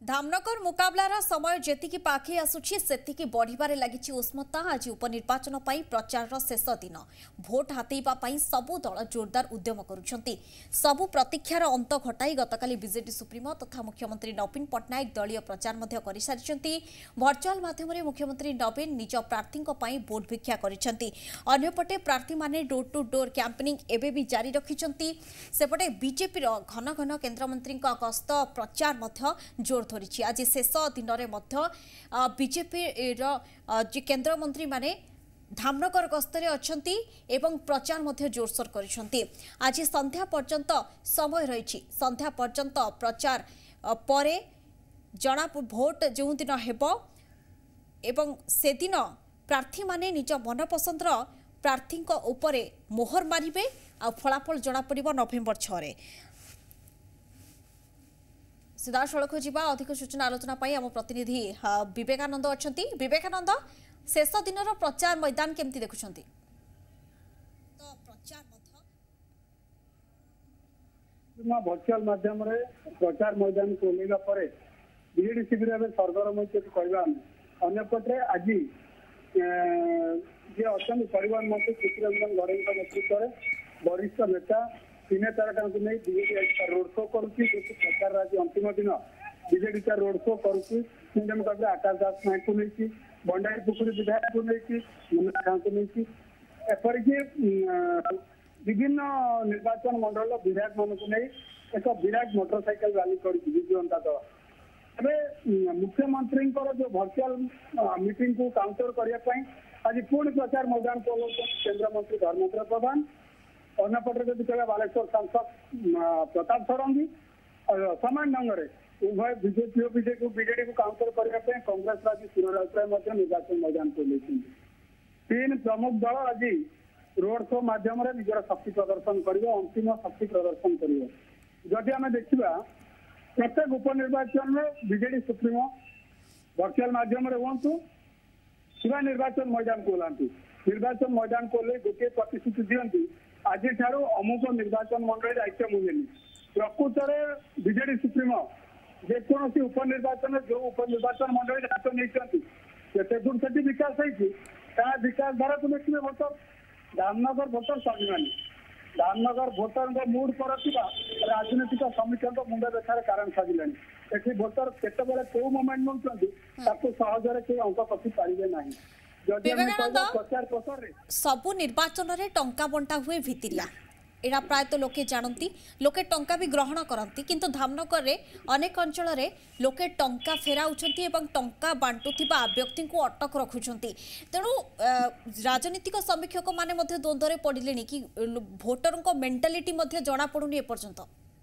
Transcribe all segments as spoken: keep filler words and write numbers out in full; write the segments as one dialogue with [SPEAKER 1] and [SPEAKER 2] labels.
[SPEAKER 1] धामनगर मुकाबलार समय जेतिकी पाखी आसुछि सेतिकी बढ़िबारे लागिछि उष्मता। आज उपनिर्वाचन पई प्रचार शेष दिन भोट हातेइबा पई सबु दल जोरदार उद्यम करुछंती। सबु प्रतीक्षार अंत घटाई गतकाली बीजेडी सुप्रीमो तथा मुख्यमंत्री नवीन पट्टनायक दलीय प्रचार मध्य करि सारिछंती। वर्चुअल माध्यम मुख्यमंत्री नवीन निज प्रार्थी भोट भिक्षा करिछंती। अन्यपटे प्रार्थी माने डोर टू डोर कैंपेनिंग एबे भी जारी रखिछंती। सेपटे बीजेपी घन घन केन्द्रमंत्री गस्त प्रचार मध्य जोर धरिछि। आज शेष दिन में बीजेपी केन्द्रमंत्री माने धामनगर गस्तरे अछंती एवं प्रचार मध्य जोरसोर करिसंती। आज संध्या पर्यंत समय रही। संध्या पर्यंत प्रचार परे जना भोट जो दिन हेबो एवं से दिन प्रार्थी माने निज मनपसंदर प्रार्थी उपरे मोहर मारिबे आ फलाफल जना पड़िबो नवेम्बर छह रे। सीधा सड़क जावा अधिक सूचना आलोचना पाई आम प्रतिनिधि विवेकानंद अछंती। विवेकानंद, शेष दिन प्रचार मैदान केमती देखुछंती?
[SPEAKER 2] तो प्रचार वर्चुअल माध्यम रे प्रचार मैदान को ओल्लेगा परे बीजेडी शिविर में सरगरम होती कहवा अंपटे आज जे अच्छा परिवहन मंत्री कृष्णरंजन गड़े नेतृत्व में वरिष्ठ नेता तीन तारका नहीं बीजेडी रोड शो करुच्ची। प्रचार आज अंतिम दिन बीजेडी का रोड शो करुच्ची। आकाश दास नायक को नहीं, बंडारी पुखुरी विधायक को नहीं, मुन्ना खां को नहीं, एपरिक विभिन्न निर्वाचन मंडल विधायक मान को नहीं एक विराट मोटरसाइकेल रैली कर विजु जनता दल। एवं मुख्यमंत्री जो वर्चुअल मीटिंग को काउंटर करने आज पुणी प्रचार मैदान को केन्द्रमंत्री धर्मेन्द्र प्रधान, अन्यपटे जब कह बालेश्वर सांसद प्रताप षडंगी समान ढंग से उभय बीजेपी और बीजेपी बीजेडी को काउंटर करने कांग्रेस आज सुरराउतराय निर्वाचन मैदान को लेते। तीन प्रमुख दल आज रोड शो माध्यम निजर शक्ति प्रदर्शन कर अंतिम शक्ति प्रदर्शन कर आम देखा प्रत्येक उपनिर्वाचन में बीजेडी सुप्रीमो वर्चुअल माध्यम हूँ किंवा निर्वाचन मैदान को ओह्लांती। निर्वाचन मैदान को ले गोटे प्रतिश्रुति दिखती आज अमुक निर्वाचन मंडल दायित्व मुझे प्रकृत में बीजेडी सुप्रीमो जेकोसी उपनिर्वाचन जो उपनिर्वाचन मंडल दायित्व नहीं से विकास होती विकास धारा को देखिए भोटर धामनगर भोटर स्वाभिमानी धामनगर भोटर मुड पर राजनीतिक समीक्षा मुंड व्यथार कारण साजिला ये भोटर केतबेले कौ मोमेंट नौकरी सहजरे के अंक कथि पारे ना।
[SPEAKER 1] प्रचार प्रसार सबु निर्वाचन रे टंका बंटा हुए भितिरिया एरा प्रायतः लोके जानती लोके टंका भी ग्रहण करती किंतु धामनगर रे अनेक अंचल रे लोके टंका फेराउछंती एवं टंका बांटुथिबा व्यक्ति को अटक रखुछंती। तेणु राजनीतिक समीक्षक माने मध्ये द्वंद्व पड़िलेनी कि भोटर को मेंटालिटी मध्ये जणा पडुनी ए पर्यंत।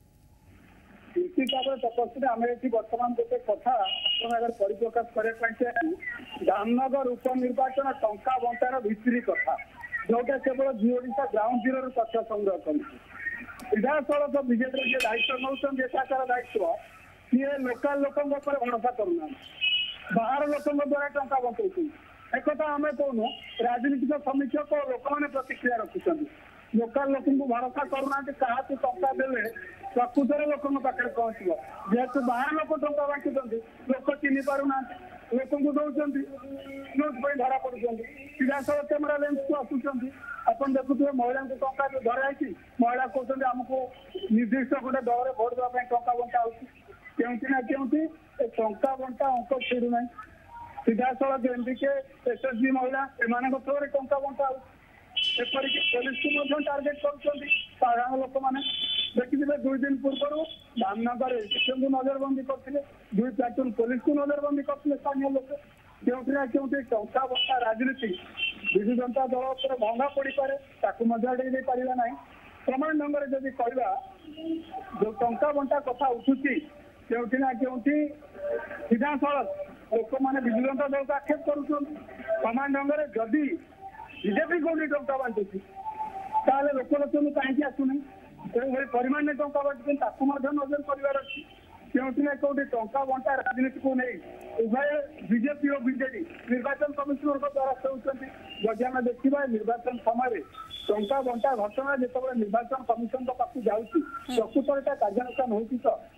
[SPEAKER 2] निश्चित भाव तपस्वी आम ये बर्तमान गोटे कथा अगर परिप्रकाश करने धामनगर उपनिर्वाचन टंका बंटार भित्री कथा जोटा केवल जी ओडिशा ग्राउंड जीरो तथ्य संग्रह कर सीधासख बीजेपी जो दायित्व नौकर एकाकार दायित्व सी लोकाल लोक भरोसा करूना बाहर लोकों द्वारा टंका बंटाई एक आम कहूँ राजनीतिक समीक्षक लोक मैंने प्रतिक्रिया रखुच्च लोकाल लोक भरोसा करूना क्या टंका देले प्रकृत में लोक पाखे पहुंचो जेहेतु बाहर लोक टंका बांटुंट लोक चिन्ह पारना लोक दौरान न्यूज धरा पड़ुं सीधासख कैमेरा लेंस को आसुँच आप देखुए महिला को टंका जो धराई महिला कहते आमको निर्दिष्ट गोटे दल भोट देवाई टंका बंटा होती ना के टंका बंटा अंक छेड़ूना सीधासख एमपी के एसएसजी महिला एम थ्रो टंका बंटा एपरिक पुलिस को टार्गेट कर साधारण लोक मैंने देखिए दुई दिन पूर्व धामनगर एसडीएम को नजरबंदी करते दुई प्लाटून पुलिस को नजरबंदी करते स्थानीय लोक क्योंकि क्योंकि टंका बंटा राजनीति विजु जनता दल पर भंगा पड़ पारे ताकू पारा ना। समान ढंग से जब कहवा जो टंका बंटा कथा उठुची क्योंकि ना क्योंकि सीधा सड़क लोक मैंने विजु जनता दल को आक्षेप कर समान ढंग से जदि बीजेपी कौन टंका बांटुची ताले लोक लोचन कहीं आसुना तेणु परिमाण में टंका बांटुन नजर कर क्योंकि ना कौटी टंका बंटा राजनीति को नहीं उभय बीजेपी और बीजेडी निर्वाचन कमिशनर द्वारा कहते जदि आम देखा निर्वाचन समय टंका बंटा घटना जो निर्वाचन कमिशन पाक जाऊँगी प्रकृत कार्यानुष्ठान होती तो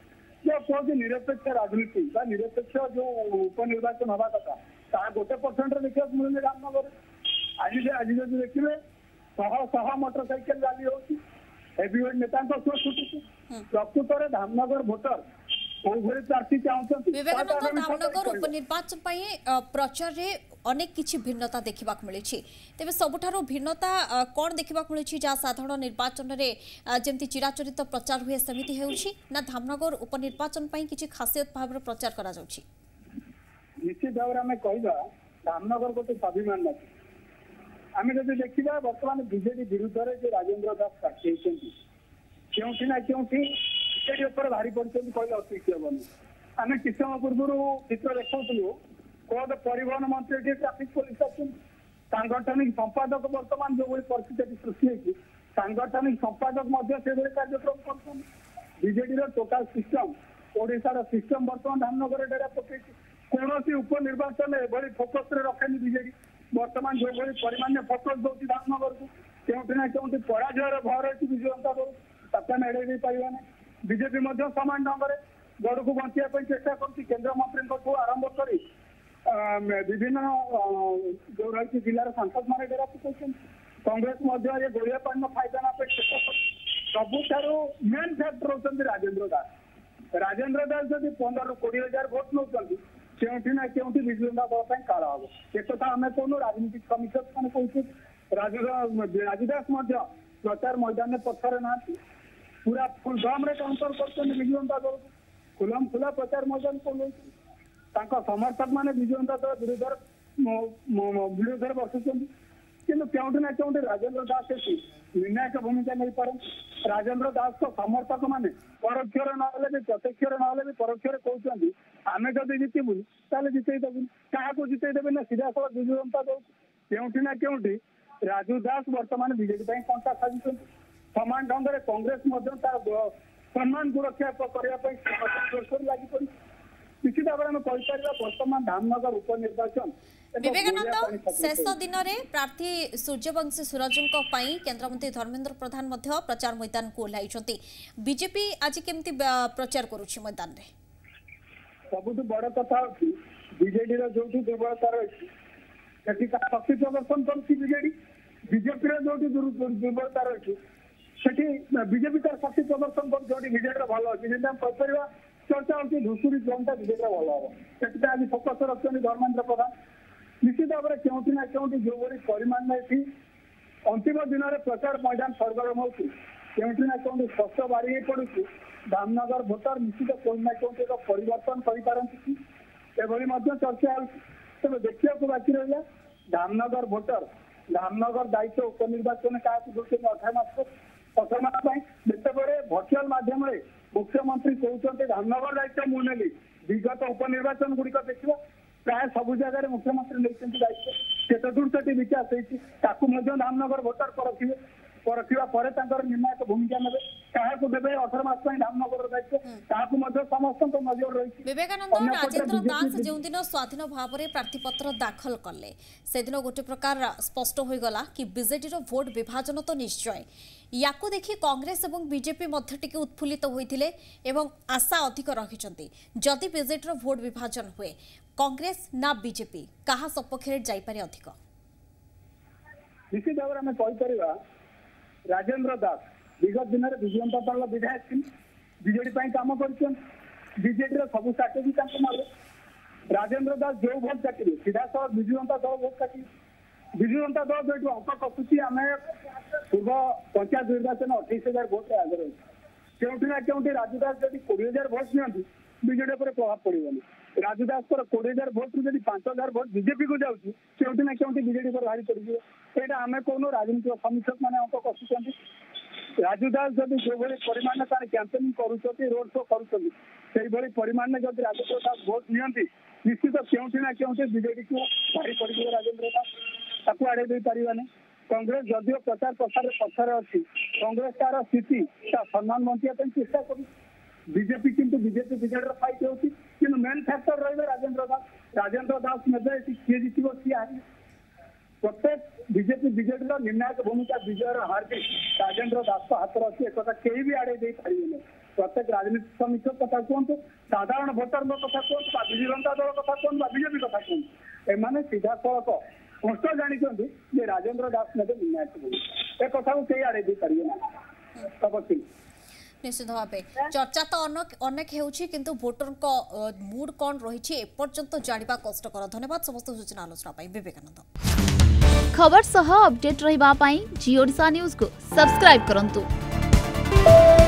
[SPEAKER 2] कौन निरपेक्ष राजनीति निरपेक्ष जो उपनिर्वाचन हवा कथा ता गोटे परसेंट देखा मिलूनी रामनगर आज आज जब देखिए शह शह मोटरसाइकेल रैली होती हेवीवेट नेता छुटी प्रकृत में धामनगर भोटर प्रार्थी चाहते
[SPEAKER 1] विवेकानंद धामनगर उपनिर्वाचन प्रचार रे अनेक किछि भिन्नता देखा मिली तेज सबुठारु भिन्नता कौन देखा मिली जहाँ साधारण निर्वाचन में जमती चिराचरित प्रचार हुए सेमिति हेउछि ना धामनगर उपनिर्वाचन किछि खासियत भाव प्रचार करा जाउछि
[SPEAKER 2] निश्चित भाव में कहवा धामनगर गोटे स्वाभिमान नदी आम जब देखा बर्तमान बीजेडी विरुद्ध में जो राजेंद्र दास प्रार्थी होती क्योंकि ना क्योंकि बीजेडी उपर भारी पड़ते कहले अत्युक्ति हेनी आम किछ समय पूर्व चित्र देखुलू कौन परिवहन मंत्री ट्राफिक पुलिस सांगठनिक संपादक बर्तमान जो परिस्थिति सृष्टि होती सांगठनिक संपादक कार्यक्रम कर बीजेडी टोटाल सिस्टम ओडार सिस्टम बर्तमान धामनगर डेरा पकड़ कौन उपनिर्वाचन एभली फोकस रखेनि बीजेडी बर्तमान जो परिमाण फोकस दौर धामनगर को क्योंकि ना क्योंकि पराजयर भय रही विजु जनता दल ताकि आम एड़े पारे बीजेपी सामान ढंग से गड़ को बचाई चेष्टा कर केन्द्र मंत्री आरंभ कर विभिन्न जो रही जिलार सांसद मैंने डेरा पकाई कांग्रेस गोलिया पानी फायदा ना चेष्टा कर सबुठार मेन फैक्टर होती राजेंद्र दास राजेंद्र दास जब पंद्रह कोड़े हजार भोट नौ क्योंकि ना क्योंकि विजु जनता दल काल हम एक आम कहूँ राजनीतिक समीक्षक मैंने कहते राजदास प्रचार मैदान में पथर ना पूरा फुलदम काउंटर कर विजु जनता दल खुलम खुला प्रचार मैदान को समर्थक मैंने विजु जनता दल विरोध विरोध बसुच्च किंतु क्योंकि ना क्योंकि राजेंद्र दास निर्णायक भूमिका नहीं पारे राजेंद्र दास को समर्थक मैंने परोक्ष ना भी प्रत्यक्ष ना भी परोक्ष कहते आम जब जितबू ताले जिते देवुन क्या जिते देवे ना सीधा सड़क विजु जनता दल क्योंकि ना क्योंकि राजू दास बर्तमान बीजेपी कंटा साजिश समान ढंग से कांग्रेस तार सम्मान को रक्षा करने लगी निश्चित भाव में कहीपर बर्तमान धामनगर उपनिर्वाचन
[SPEAKER 1] विवेकानंद शेष दिन में प्रार्थी सूर्यवंशी सूरजों केन्द्रमंत्री धर्मेन्द्र प्रधान प्रचार मैदान को ओह्लाई बीजेपी आज केमती प्रचार करुछि मैदान रे
[SPEAKER 2] सबुठ बड़ कथा बीजेडी जो दुर्बलता रही शक्ति प्रदर्शन करेडी बीजेपी जो दुर्बलता रही बीजेपी तार शक्ति प्रदर्शन कर बीजेडी भल अच्छी कहीपर चर्चा होती धूसुरी जनता बीजेपी भल हम से आज फोकस रखते धर्मेन्द्र प्रधान निश्चित भाव में क्योंकि ना क्योंकि जो बड़ी परिमाण में अंतिम दिन में प्रचार मैदान सरगरम होती क्योंकि ना क्योंकि स्पष्ट बारी पड़ू धामनगर भोटर निश्चित कौन ना क्योंकि एक परिवर्तन करपारती चर्चा तेज देखा बाकी रहा धामनगर भोटर धामनगर दायित्व उपनिर्वाचन क्या दूसरे अठारह मास अठारह मास जिते भर्चुआल मध्यम मुख्यमंत्री कहते धामनगर दायित्व मुझे विगत उपनिर्वाचन गुड़िक देखा प्राय सबु जगह मुख्यमंत्री नहीं दायित्व चतुर्थी विकास होती धामनगर भोटर परखिए परखा पर निर्णायक भूमिका ने क्या देवे अठारह मास धामनगर दायित्व समस्त नजर रही
[SPEAKER 1] विवेकानंद राजेंद्र दास जो दिन स्वाधीन भाव में प्रार्थीपत्र दाखल कले से दिन गोटे प्रकार स्पष्ट होगला कि बीजेडी भोट विभाजन तो निश्चय या देखि कांग्रेस और बीजेपी मध्य टिके उत्फुल्लित होइथिले एवं आशा अधिक रखिछंती जदि बीजेडी भोट विभाजन हुए कांग्रेस ना बीजेपी कहा सपक्ष जाई पारे अधिक
[SPEAKER 2] निश्चित भाव में कहीपर राजेंद्र दास विगत दिन में विजु जनता दल विधायक थी बीजेडी काम कर बीजेडी सब स्ट्राटेजी राजेंद्र दास जो भोट काटिए सीधा सड़क विजु जनता दल भोट काटिए विजु जनता दल जो अंक कसुची आम पूर्व पंचायत निर्वाचन अठाईस हजार भोट आगे रही क्योंकि ना क्योंकि राजूदास जब कोड़े हजार भोट नि बीजेडी पर प्रभाव पड़ोनी राजूदास कोड़े हजार भोट रु पांच हजार भोट बीजेपी को जाऊँगी क्योंकि ना क्योंकि बीजेडी पर भारी पड़े यहाँ आम कहूँ राजनीतिक समीक्षक मैंने अंक कसुच्च राजूदास जब जो भाई परिमाण तार कैंपेनिंग कर रोड शो कर परिमाण में जब राजेंद्र दास भोट नि निश्चित क्योंकि ना क्योंकि बीजेडी को भारी पड़े राजेंद्र दास आड़े दे पारे कांग्रेस जदिव प्रचार प्रसार पछार अच्छी कांग्रेस तार स्थिति सम्मान बंचाई चेष्टा कर बीजेपी किंतु बीजेपी बीजेडी फाइट होती कि मेन फैक्टर रही राजेंद्र दास राजेंद्र दास ने किए जीत सी हार प्रत्येक बीजेपी बीजेडी निर्णायक भूमिका विजय हार राजेंद्र दास हाथ अच्छी एक कहीं भी आड़े दे पारे प्रत्येक राजनीतिक समीक्षक कथा कहतु साधारण भोटर कथा कहतु विजु जनता दल कथा कहतु बीजेपी कथा कहतु एमाने सीधा सड़क स्पष्ट जानते जे राजेंद्र दास ने निर्णायक ए कथा को कई आड़े दी पारे ना तपस्वी
[SPEAKER 1] निश्चित भाव चर्चा तो अनेक अनेक होउछि किंतु वोटर को मूड कौन रही एपर्यंत जानिबा कष्टकर। धन्यवाद समस्त सूचना आलोचना पाई विवेकानंद।
[SPEAKER 3] खबर सह अपडेट रहिबा पाई जी ओडिशा न्यूज को सब्सक्राइब करंतु।